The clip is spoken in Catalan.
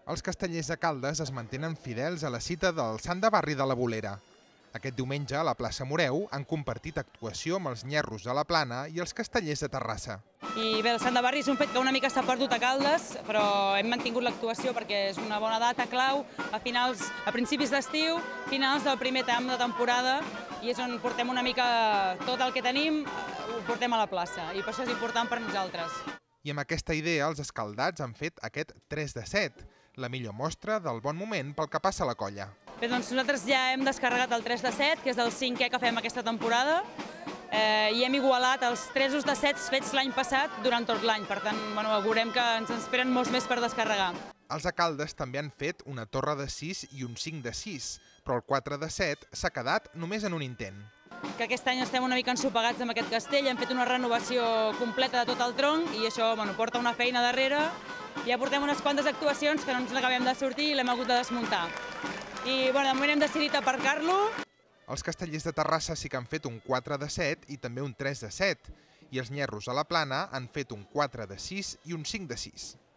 Els castellers de Caldes es mantenen fidels a la cita del Sant de Barri de la Bolera. Aquest diumenge, a la plaça Moreu, han compartit actuació amb els Nyerros de la Plana i els castellers de Terrassa. I bé, el Sant de Barri és un fet que una mica s'ha perdut a Caldes, però hem mantingut l'actuació perquè és una bona data clau a principis d'estiu, finals del primer tram de temporada, i és on portem una mica tot el que tenim, ho portem a la plaça, i per això és important per nosaltres. I amb aquesta idea, els escaldats han fet aquest 3 de 7, la millor mostra del bon moment pel que passa a la colla. Bé, doncs nosaltres ja hem descarregat el 3 de 7, que és el 5è que fem aquesta temporada, i hem igualat els 3 de 7 fets l'any passat durant tot l'any. Per tant, veurem que ens esperen molts més per descarregar. Els de Caldes també han fet una torre de 6 i un 5 de 6, però el 4 de 7 s'ha quedat només en un intent. Que aquest any estem una mica ensopegats amb aquest castell, hem fet una renovació completa de tot el tronc i això porta una feina darrere. Ja portem unes quantes actuacions que no ens n'acabem de sortir i l'hem hagut de desmuntar. I de moment hem decidit aparcar-lo. Els castellers de Terrassa sí que han fet un 4 de 7 i també un 3 de 7, i els Nyerros a la Plana han fet un 4 de 6 i un 5 de 6.